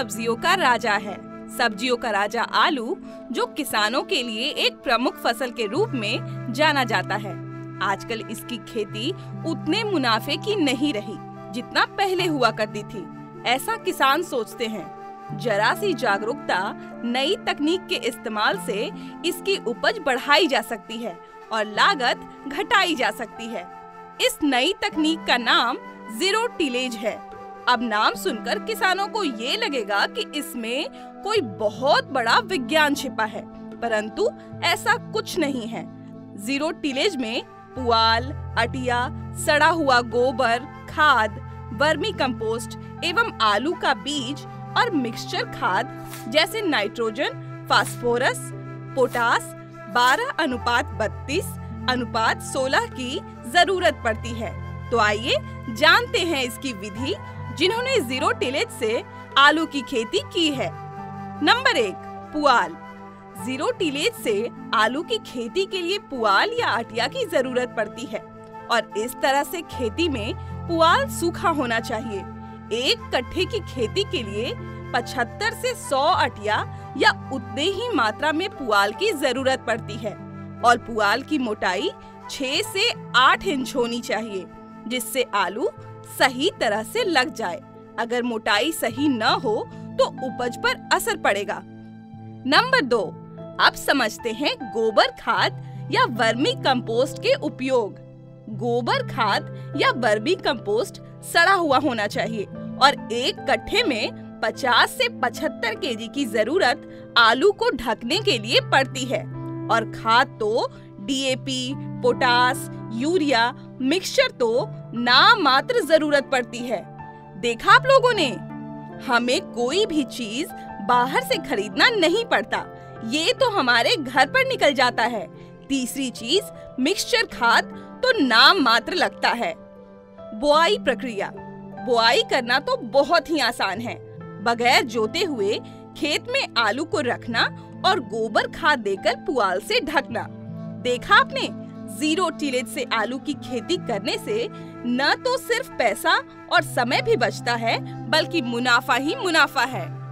सब्जियों का राजा है। सब्जियों का राजा आलू, जो किसानों के लिए एक प्रमुख फसल के रूप में जाना जाता है। आजकल इसकी खेती उतने मुनाफे की नहीं रही जितना पहले हुआ करती थी, ऐसा किसान सोचते हैं। जरा सी जागरूकता, नई तकनीक के इस्तेमाल से इसकी उपज बढ़ाई जा सकती है और लागत घटाई जा सकती है। इस नई तकनीक का नाम जीरो टिलेज है। अब नाम सुनकर किसानों को ये लगेगा कि इसमें कोई बहुत बड़ा विज्ञान छिपा है, परंतु ऐसा कुछ नहीं है। जीरो टिलेज में पुआल, अटिया, सड़ा हुआ गोबर, खाद, वर्मी कंपोस्ट एवं आलू का बीज और मिक्सचर खाद जैसे नाइट्रोजन, फास्फोरस, पोटास 12:32:16 की जरूरत पड़ती है। तो आइए जानते हैं इसकी विधि जिन्होंने जीरो टिलेज से आलू की खेती की है। नंबर 1, पुआल। जीरो टिलेज से आलू की खेती के लिए पुआल या अटिया की जरूरत पड़ती है और इस तरह से खेती में पुआल सूखा होना चाहिए। 1 कट्ठे की खेती के लिए 75 से 100 अटिया या उतने ही मात्रा में पुआल की जरूरत पड़ती है और पुआल की मोटाई 6 से 8 इंच होनी चाहिए, जिससे आलू सही तरह से लग जाए। अगर मोटाई सही न हो तो उपज पर असर पड़ेगा। नंबर 2, अब समझते हैं गोबर खाद या वर्मी कंपोस्ट के उपयोग। गोबर खाद या वर्मी कंपोस्ट सड़ा हुआ होना चाहिए और 1 कट्ठे में 50 से 75 केजी की जरूरत आलू को ढकने के लिए पड़ती है और खाद तो डीएपी, पोटास, यूरिया, मिक्सचर तो नाम मात्र जरूरत पड़ती है। देखा आप लोगों ने, हमें कोई भी चीज बाहर से खरीदना नहीं पड़ता, ये तो हमारे घर पर निकल जाता है। तीसरी चीज, मिक्सचर खाद तो नाम मात्र लगता है। बुआई प्रक्रिया। बुआई करना तो बहुत ही आसान है। बगैर जोते हुए खेत में आलू को रखना और गोबर खाद देकर पुआल से ढकना। देखा आपने, जीरो टिलेज से आलू की खेती करने से न तो सिर्फ पैसा और समय भी बचता है, बल्कि मुनाफा ही मुनाफा है।